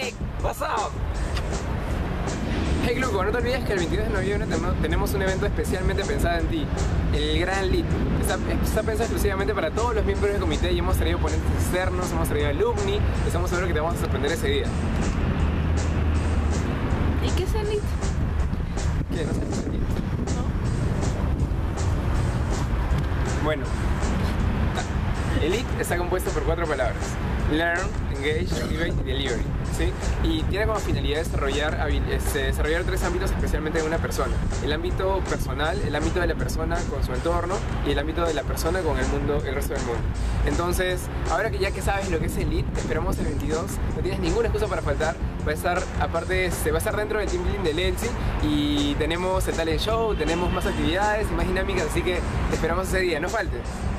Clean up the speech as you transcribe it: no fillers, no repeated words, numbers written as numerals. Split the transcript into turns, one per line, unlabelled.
Hey, what's up? Hey Gluco, no te olvides que el 22 de noviembre tenemos un evento especialmente pensado en ti, el Gran Lead. Está pensado exclusivamente para todos los miembros del comité y hemos traído ponentes externos, hemos traído alumni, estamos seguros que te vamos a sorprender ese día.
¿Y qué es el lead?
¿Qué? ¿No sabes el lead?
No.
Bueno, el lead está compuesto por 4 palabras: Learn, Engage, Activate y Delivery, ¿sí? Y tiene como finalidad desarrollar 3 ámbitos especialmente de una persona: el ámbito personal, el ámbito de la persona con su entorno y el ámbito de la persona con el mundo, el resto del mundo. Entonces, ahora que ya que sabes lo que es el lead, te esperamos el 22, no tienes ninguna excusa para faltar. Va a estar, aparte, va a estar dentro del Team Building de Lenzi y tenemos el talent show, tenemos más actividades y más dinámicas, así que te esperamos ese día, no faltes.